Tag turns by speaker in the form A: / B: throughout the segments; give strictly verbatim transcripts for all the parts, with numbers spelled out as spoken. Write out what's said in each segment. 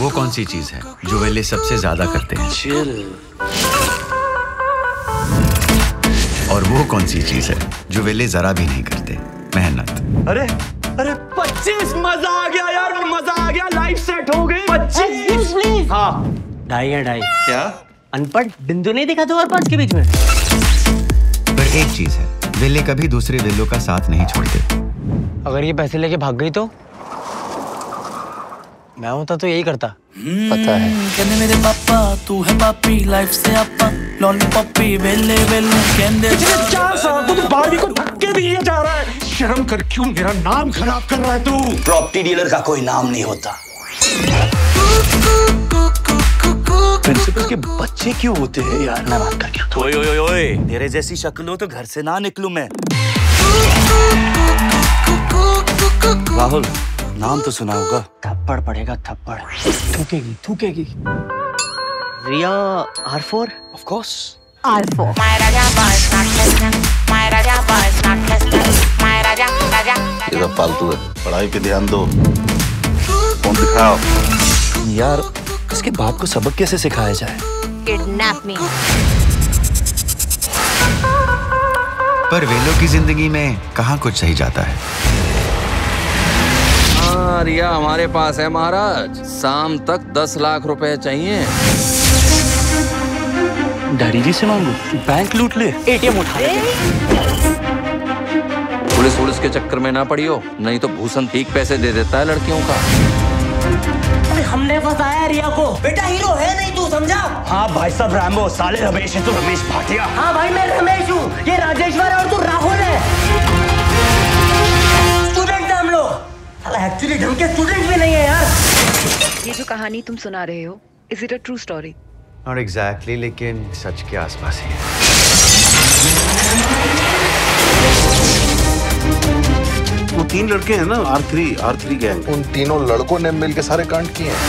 A: वो कौन सी चीज है जो वेले सबसे ज्यादा करते हैं?
B: चिल।
A: और वो कौन सी चीज है जो वेले जरा भी नहीं करते? मेहनत।
B: अरे अरे पच्चीस, मजा आ गया यार, मजा आ गया, लाइफ सेट हो गई। पच्चीस प्लीज। हाँ ढाई है ढाई। क्या अनपढ़ बिंदु नहीं दिखा दो और पांच के बीच में?
A: पर एक चीज है, वेले कभी दूसरे वेलों का साथ नहीं छोड़ते।
C: अगर ये पैसे लेके भाग गई तो? मैं होता तो यही करता।
A: पता है।
D: कहने मेरे पापा तू है पापी, लाइफ से आपा लॉलीपॉपी वेले वेले कहने।
B: पिछले चार साल तो तू बारहवीं को धक्के दिए जा रहा है। शर्म कर, क्यों मेरा नाम खराब कर रहा है तू?
E: प्रॉपर्टी डीलर का कोई नाम नहीं होता।
B: प्रिंसिपल के बच्चे क्यों होते हैं यार?
E: मैं बात कर क्या? ओए ओए ओए, तेरे जैसी शक्ल हो तो घर से ना निकलूं मैं। राहुल, नाम तो सुना होगा।
C: थप्पड़ पड़ेगा थप्पड़। थूकेगी थूकेगी। Riya R four?
B: Of course
F: R four.
G: तेरा फालतू है, पढ़ाई पे ध्यान दो। फोन दिखाओ।
E: यार इसके बाप को सबक कैसे सिखाया जाए?
F: Kidnap me.
A: पर वेलों की जिंदगी में कहाँ कुछ सही जाता है।
H: हाँ रिया, हमारे पास है महाराज। शाम तक दस लाख रुपए चाहिए।
E: डैडी जी से मांगू? बैंक लूट ले?
C: एटीएम उठा ले।
H: पुलिस पुलिस के चक्कर में ना पड़ी हो, नहीं तो भूषण ठीक पैसे दे देता है लड़कियों का।
C: अरे हमने फंसाया रिया को। बेटा हीरो है नहीं तू, समझा?
E: हाँ भाई साहब रैम्बो, साले रमेश है तो रमेश भाटिया।
C: हाँ भाई मैं रमेश हूँ, ये राजेश्वर है और तू राहुल है। स्टूडेंट है हम लोग। साला एक्चुअली ढंग के स्टूडेंट भी नहीं है यार।
I: ये जो कहानी तुम सुना रहे हो, is it a true story?
A: Not exactly, लेकिन सच के आसपास ही है।
G: वो तीन लड़के हैं ना, R three R three gang.
J: उन तीनों लड़कों ने मिलकर सारे कांड किए हैं।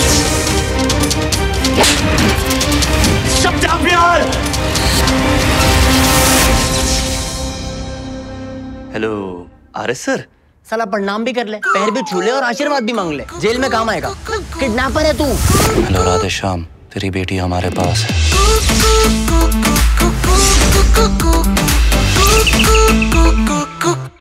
E: शब्द प्यार। Hello R S sir.
C: साला प्रणाम भी कर ले, पैर भी छू ले और आशीर्वाद भी मांग ले, जेल में काम आएगा। किडनैपर है तू।
E: हेलो राधे श्याम, तेरी बेटी हमारे पास है।